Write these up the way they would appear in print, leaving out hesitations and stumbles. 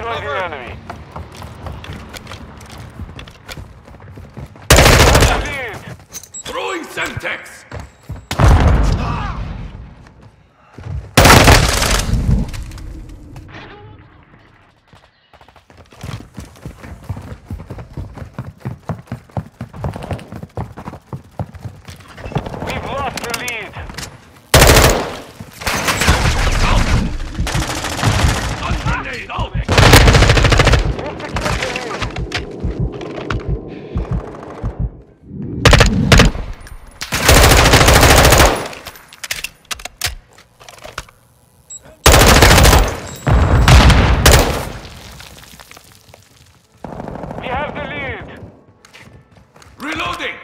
Destroy the enemy. Throwing Semtex! We've lost the lead. Grenade out! We have the lead. Reloading!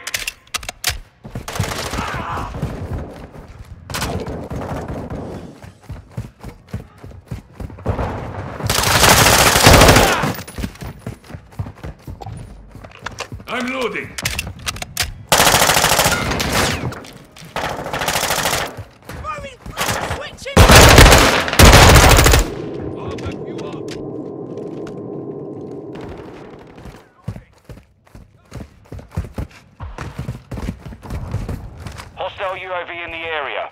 I'm loading. Switching! I'll back you up. Hostile UAV in the area.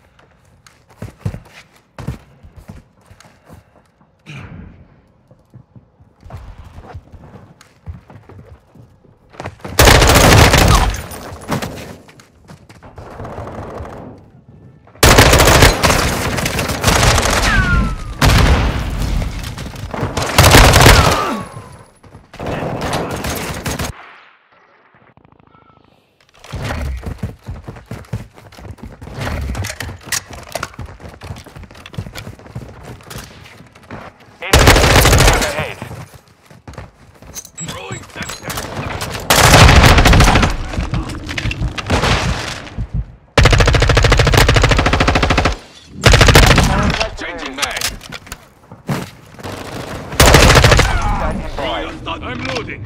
Throwing Semtex! Changing mag! I'm loading.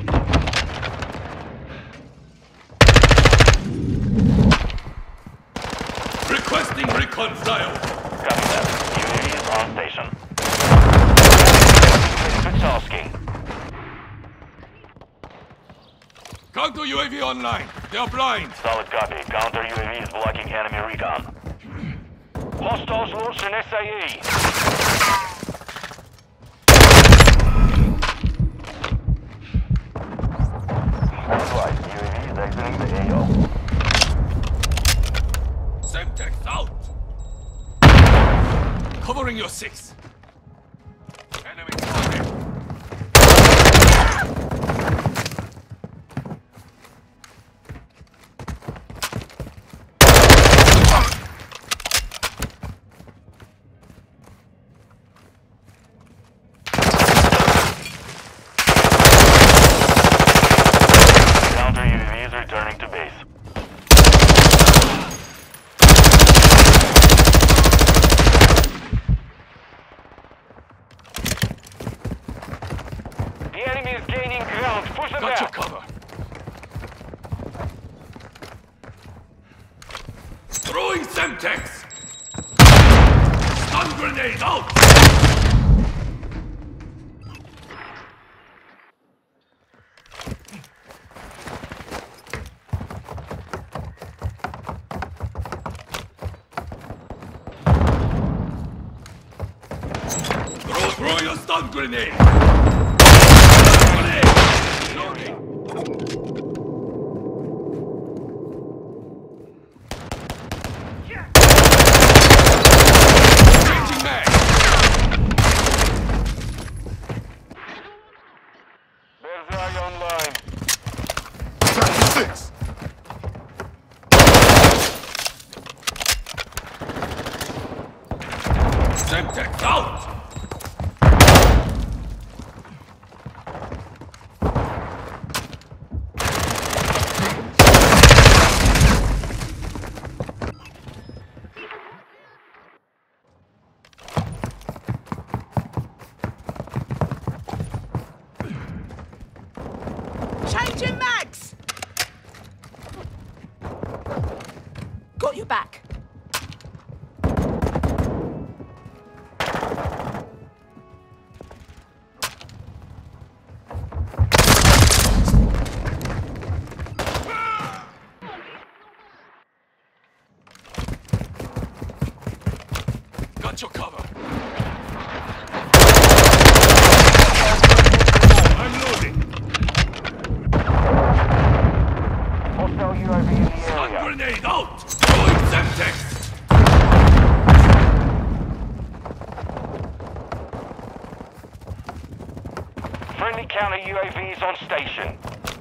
Requesting recon style. Copy that. UAV is on station. Quit tasking. Counter UAV online. They are blind. Solid copy. Counter UAV is blocking enemy recon. Hostiles launched an SAE. That's right. UAV is exiting the AO. Semtex out. Covering your six. Enemy target. Counter UAV is returning to base. The enemy is gaining ground. Push them Got your back. cover. Throwing Semtex. Stun grenade out. Throw your stun grenade. Grenade. Loading. Changing mag. Bullseye online. 36. Semtex out. Changing mags! Got your back. Get your cover. I'm loading. Hostile UAV in the Stun area. grenade out. Throwing Semtex. Friendly counter UAV is on station.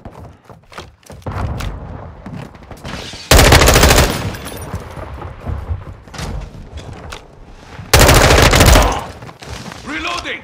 Reloading.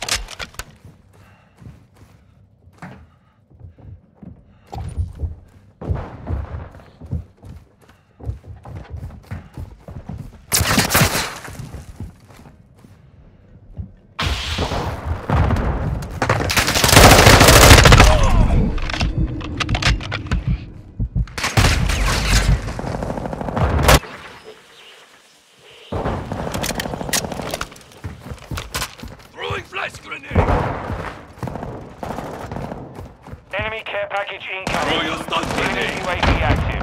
Throwing flash grenade. Enemy care package Throw incoming. your stun Enemy grenade. UAV active.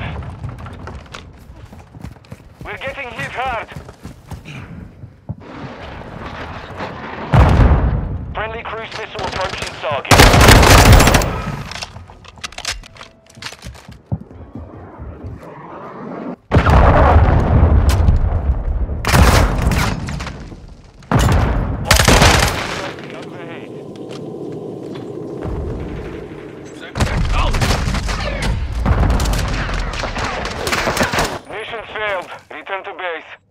We're getting hit hard. Friendly cruise missile approaching target. Overhead. Semtex out. Mission failed. Return to base.